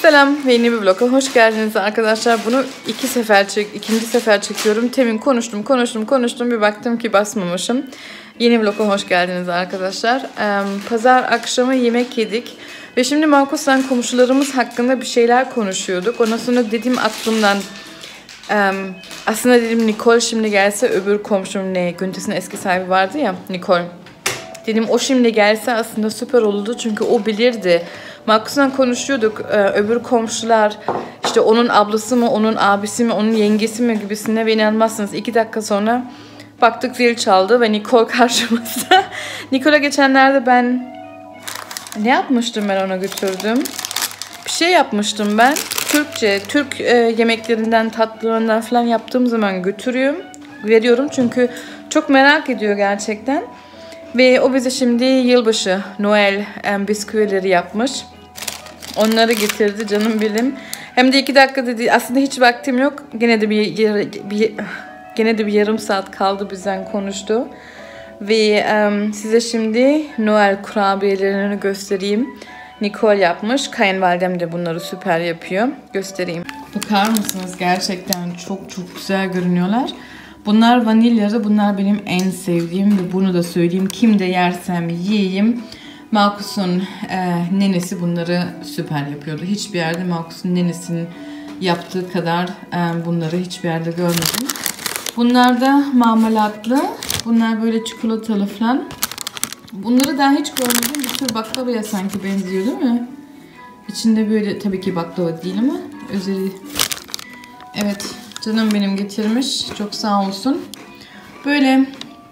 Selam ve yeni bir vloga hoş geldiniz arkadaşlar. Bunu ikinci sefer çekiyorum. Temin konuştum bir baktım ki basmamışım. Yeni vloga hoş geldiniz arkadaşlar. Pazar akşamı yemek yedik ve şimdi Markus'la komşularımız hakkında bir şeyler konuşuyorduk. Ondan sonra dedim aklımdan aslında dedim Nicole şimdi gelse, öbür komşum Güntes'in eski sahibi vardı ya, Nicole. Dedim o şimdi gelse aslında süper olurdu çünkü o bilirdi. Markus'la konuşuyorduk, öbür komşular işte onun ablası mı, onun abisi mi, onun yengesi mi gibisine, ve inanmazsınız 2 dakika sonra baktık zil çaldı ve Nicole karşımızda. Nicole'a geçenlerde ben ne yapmıştım, ben ona götürdüm. Bir şey yapmıştım ben. Türk yemeklerinden, tatlılarından falan yaptığım zaman veriyorum çünkü çok merak ediyor gerçekten. Ve o bize şimdi yılbaşı, Noel bisküvileri yapmış. Onları getirdi canım bilim. Hem de 2 dakika dedi. Aslında hiç vaktim yok. Gene de bir yarım saat kaldı bizden konuştu. Ve size şimdi Noel kurabiyelerini göstereyim. Nicole yapmış. Kayınvalidem de bunları süper yapıyor. Göstereyim. Bakar mısınız? Gerçekten çok güzel görünüyorlar. Bunlar vanilyalı. Bunlar benim en sevdiğim ve bunu da söyleyeyim. Kim de yersem yiyeyim. Markus'un nenesi bunları süper yapıyordu. Hiçbir yerde Markus'un nenesinin yaptığı kadar bunları hiçbir yerde görmedim. Bunlar da marmelatlı. Bunlar böyle çikolatalı falan. Bunları daha hiç görmedim. Bir tür baklavaya sanki benziyor değil mi? İçinde böyle, tabii ki baklava değil ama özeli. Evet, canım benim getirmiş. Çok sağ olsun. Böyle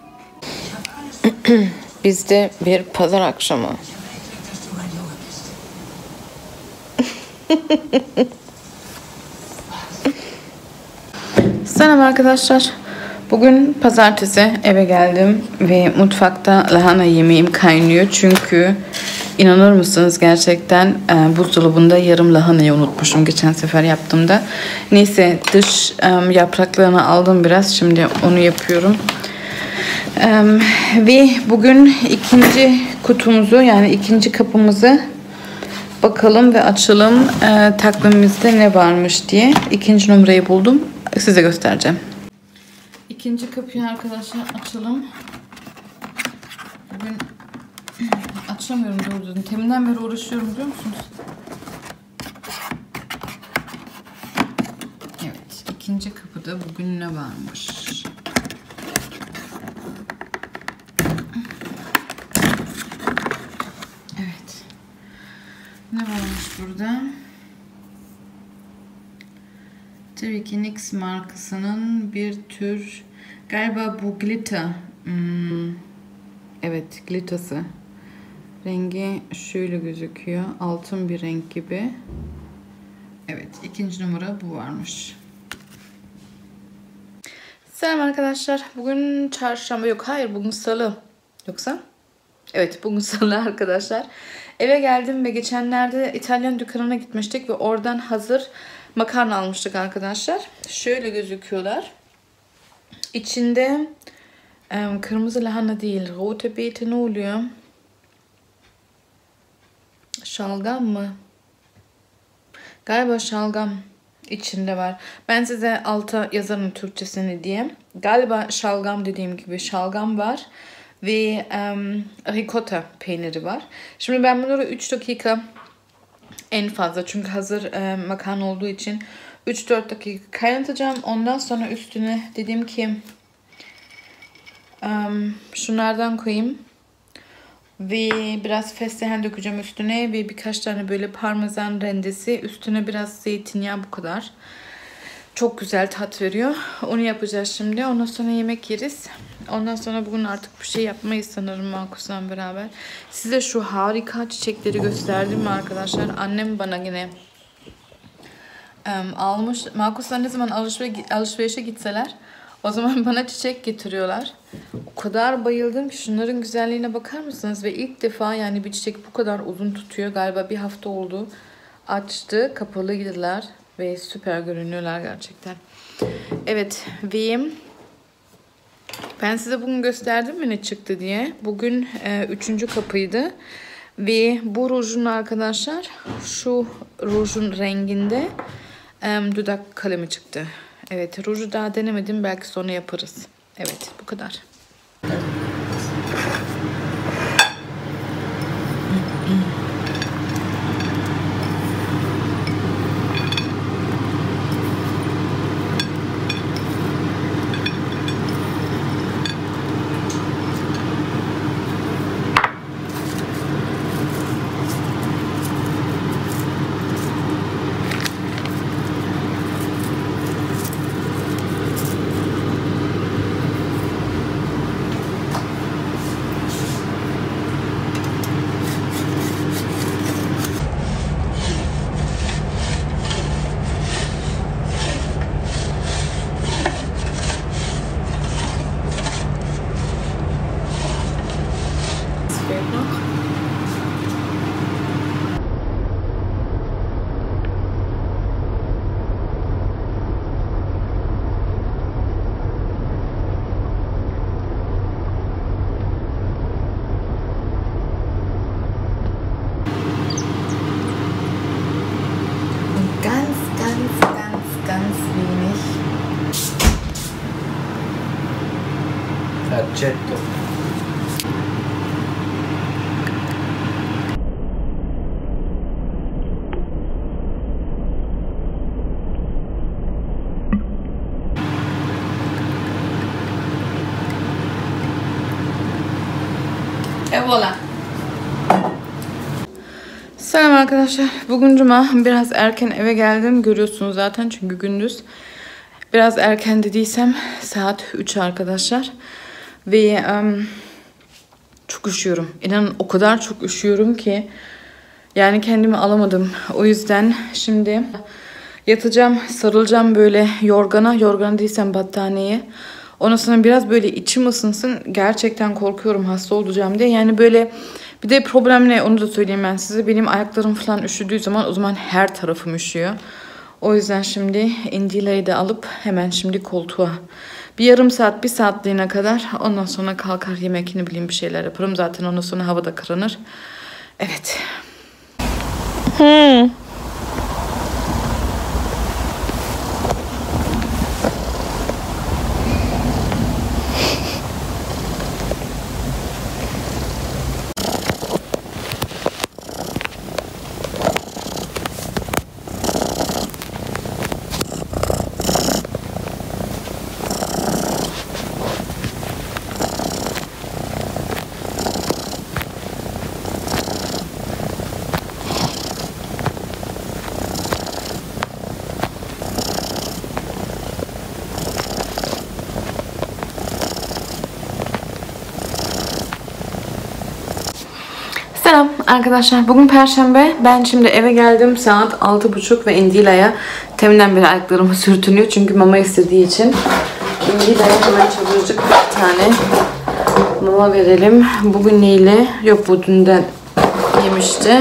bizde bir pazar akşamı. Selam arkadaşlar. Bugün pazartesi, eve geldim ve mutfakta lahana yemeğim kaynıyor. Çünkü inanır mısınız gerçekten buzdolabında yarım lahanayı unutmuşum geçen sefer yaptığımda. Neyse, dış yapraklarını aldım biraz. Şimdi onu yapıyorum. Ve bugün ikinci kutumuzu, yani ikinci kapımızı bakalım ve açalım, takvimimizde ne varmış diye. İkinci numarayı buldum. Size göstereceğim. İkinci kapıyı arkadaşlar açalım. Bugün açamıyorum doğru düzgün. Teminden beri uğraşıyorum, biliyor musunuz? Evet, ikinci kapıda bugün ne varmış? Evet. Ne varmış burada? Tabii ki NYX markasının bir tür, galiba bu glitter. Evet, glitter'sı. Rengi şöyle gözüküyor. Altın bir renk gibi. Evet, ikinci numara bu varmış. Selam arkadaşlar. Bugün çarşamba, yok hayır bugün salı. Yoksa? Evet, bugün salı arkadaşlar. Eve geldim ve geçenlerde İtalyan dükkanına gitmiştik ve oradan hazır makarna almıştık arkadaşlar. Şöyle gözüküyorlar. İçinde kırmızı lahana değil, rote beete ne oluyor? Şalgam mı? Galiba şalgam içinde var. Ben size alta yazarım Türkçesini diye. Galiba şalgam, dediğim gibi şalgam var. Ve ricotta peyniri var. Şimdi ben bunları 3 dakika en fazla, çünkü hazır makarna olduğu için 3-4 dakika kaynatacağım. Ondan sonra üstüne dedim ki şunlardan koyayım. Ve biraz fesleğen dökeceğim üstüne ve birkaç tane böyle parmesan rendesi, üstüne biraz zeytinyağı, bu kadar. Çok güzel tat veriyor. Onu yapacağız şimdi. Ondan sonra yemek yeriz. Ondan sonra bugün artık bir şey yapmayız sanırım Markus'la beraber. Size şu harika çiçekleri gösterdim mi arkadaşlar? Annem bana yine almış. Markus'la ne zaman alışverişe gitseler o zaman bana çiçek getiriyorlar. O kadar bayıldım ki, şunların güzelliğine bakar mısınız? Ve ilk defa yani bir çiçek bu kadar uzun tutuyor. Galiba bir hafta oldu. Açtı. Kapalıydılar. Ve süper görünüyorlar gerçekten. Evet. Ve ben size bugün gösterdim mi ne çıktı diye. Bugün 3. kapıydı. Ve bu rujun arkadaşlar şu rujun renginde dudak kalemi çıktı. Evet, ruju daha denemedim, belki sonra yaparız. Evet, bu kadar. Ganz wenig. Accetto. Voilà. Selam arkadaşlar. Bugün cuma. Biraz erken eve geldim. Görüyorsunuz zaten çünkü gündüz. Biraz erken dediysem saat 3 arkadaşlar. Ve çok üşüyorum. İnanın o kadar çok üşüyorum ki yani kendimi alamadım. O yüzden şimdi yatacağım, sarılacağım böyle yorgana. Yorgana değilsem battaniyeye. Ondan sonra biraz böyle içim ısınsın. Gerçekten korkuyorum hasta olacağım diye. Yani böyle bir de problem ne onu da söyleyeyim ben size. Benim ayaklarım falan üşüdüğü zaman o zaman her tarafım üşüyor. O yüzden şimdi Indila'yı da alıp hemen şimdi koltuğa. Bir yarım saat, bir saatliğine kadar. Ondan sonra kalkar yemek ne bileyim bir şeyler yaparım. Zaten ondan sonra hava da kararır. Evet. Selam arkadaşlar. Bugün Perşembe. Ben şimdi eve geldim. Saat 6.30 ve Indila'ya teminden beri ayaklarımı sürtünüyor. Çünkü mama istediği için. Indila'ya hemen çabucak bir tane mama verelim. Bugün neyle? Yok, bu dünden yemişti.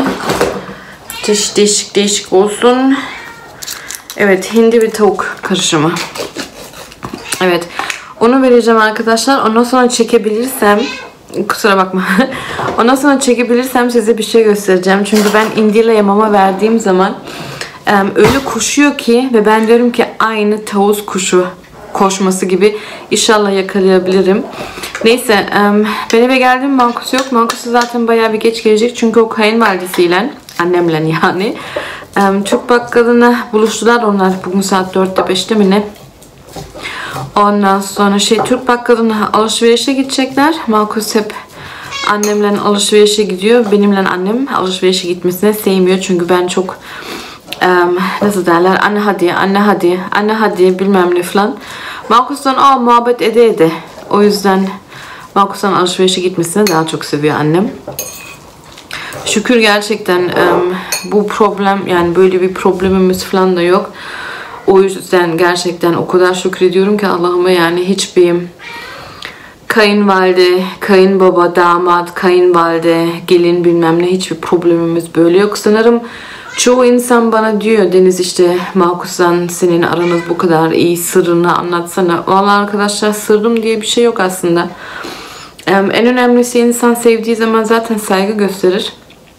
Değişik olsun. Evet, hindi ve tavuk karışımı. Evet. Onu vereceğim arkadaşlar. Ondan sonra çekebilirsem, kusura bakma. Ondan sonra çekebilirsem size bir şey göstereceğim. Çünkü ben Indila'ya mama verdiğim zaman öyle koşuyor ki ve ben diyorum ki aynı tavus kuşu koşması gibi inşallah yakalayabilirim. Neyse, ben eve geldim, Markus yok. Markus zaten bayağı bir geç gelecek çünkü o kayınvalidesiyle, annemle yani Türk bakkalına buluştular onlar bugün saat 4'te 5'te mi ne? Ondan sonra Türk bakkalına alışverişe gidecekler. Markus hep annemle alışverişe gidiyor. Benimle annem alışverişe gitmesini sevmiyor. Çünkü ben çok nasıl derler, anne hadi bilmem ne falan. Markus'tan muhabbet ede. O yüzden Markus'tan alışverişe gitmesini daha çok seviyor annem. Şükür gerçekten bu problem, yani böyle bir problemimiz falan da yok. O yüzden gerçekten o kadar şükrediyorum ki Allah'ıma, yani hiçbir kayınvalide, kayınbaba, damat, kayınvalide, gelin bilmem ne hiçbir problemimiz böyle yok. Sanırım çoğu insan bana diyor, Deniz işte Markus'tan senin aranız bu kadar iyi, sırrını anlatsana. Vallahi arkadaşlar, sırrım diye bir şey yok aslında. En önemlisi insan sevdiği zaman zaten saygı gösterir.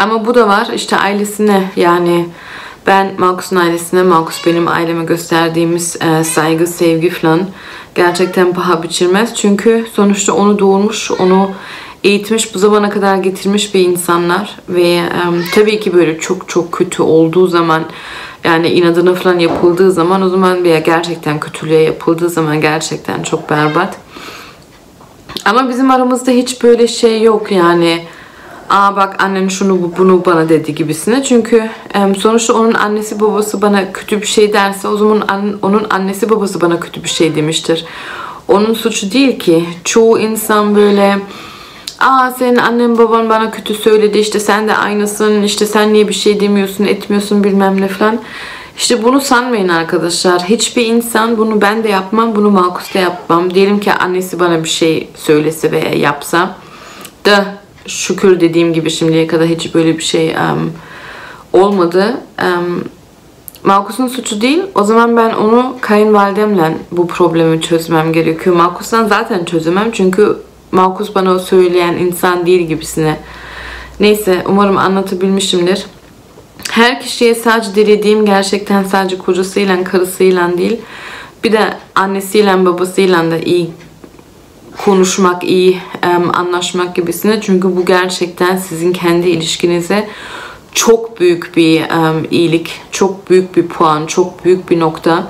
Ama bu da var işte ailesine, yani ben Markus'un ailesine, Markus benim aileme gösterdiğimiz saygı, sevgi falan gerçekten paha biçilmez. Çünkü sonuçta onu doğurmuş, onu eğitmiş, bu zamana kadar getirmiş bir insanlar ve tabii ki böyle çok çok kötü olduğu zaman, yani inadına falan yapıldığı zaman, o zaman veya gerçekten kötülüğe yapıldığı zaman gerçekten çok berbat. Ama bizim aramızda hiç böyle şey yok yani. Aa bak annen şunu bunu bana dedi gibisine. Çünkü sonuçta onun annesi babası bana kötü bir şey derse, o zaman onun annesi babası bana kötü bir şey demiştir. Onun suçu değil ki. Çoğu insan böyle, aa senin annen baban bana kötü söyledi, işte sen de aynısın, işte sen niye bir şey demiyorsun, etmiyorsun bilmem ne falan. İşte bunu sanmayın arkadaşlar. Hiçbir insan, bunu ben de yapmam, bunu Markus da yapmam. Diyelim ki annesi bana bir şey söylese veya yapsa da, şükür dediğim gibi şimdiye kadar hiç böyle bir şey olmadı. Markus'un suçu değil. O zaman ben onu kayınvalidemle bu problemi çözmem gerekiyor. Markus'tan zaten çözemem çünkü Markus bana o söyleyen insan değil gibisine. Neyse, umarım anlatabilmişimdir. Her kişiye sadece dilediğim gerçekten sadece kocasıyla, karısıyla değil, bir de annesiyle, babasıyla da iyi konuşmak, iyi anlaşmak gibisine. Çünkü bu gerçekten sizin kendi ilişkinize çok büyük bir iyilik, çok büyük bir puan, çok büyük bir nokta.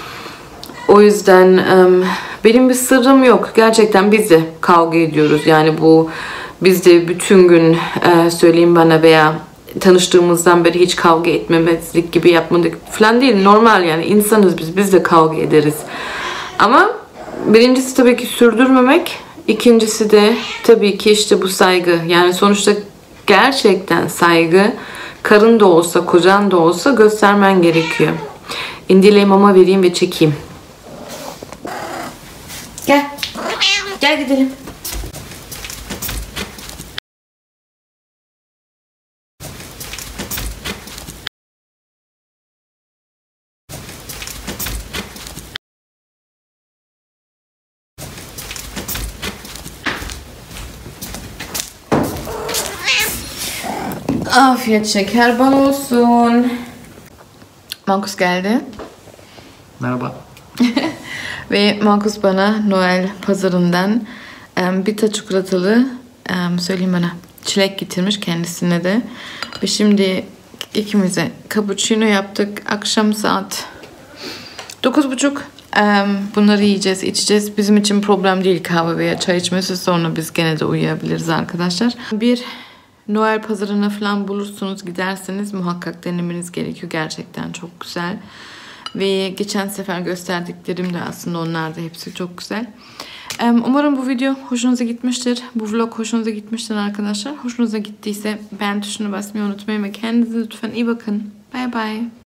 O yüzden benim bir sırrım yok. Gerçekten biz de kavga ediyoruz. Yani bu, biz de bütün gün söyleyeyim bana veya tanıştığımızdan beri hiç kavga etmemezlik gibi yapmadık falan değil. Normal yani, insanız biz de kavga ederiz. Ama birincisi tabii ki sürdürmemek. İkincisi de tabii ki işte bu saygı. Yani sonuçta gerçekten saygı, karın da olsa, kocan da olsa göstermen gerekiyor. İndil'e mama vereyim ve çekeyim. Gel. Gel gidelim. Afiyet şeker bal olsun. Markus geldi. Merhaba. Ve Markus bana Noel pazarından bitter çikolatalı, söyleyeyim bana, çilek getirmiş kendisine de. Ve şimdi ikimize cappuccino yaptık. Akşam saat 9:30. Bunları yiyeceğiz, içeceğiz. Bizim için problem değil kahve veya çay içmesi. Sonra biz gene de uyuyabiliriz arkadaşlar. Bir Noel pazarına falan bulursunuz, giderseniz muhakkak denemeniz gerekiyor. Gerçekten çok güzel. Ve geçen sefer gösterdiklerim de aslında onlar da hepsi çok güzel. Umarım bu video hoşunuza gitmiştir. Bu vlog hoşunuza gitmiştir arkadaşlar. Hoşunuza gittiyse beğen tuşuna basmayı unutmayın ve kendinize lütfen iyi bakın. Bye bye.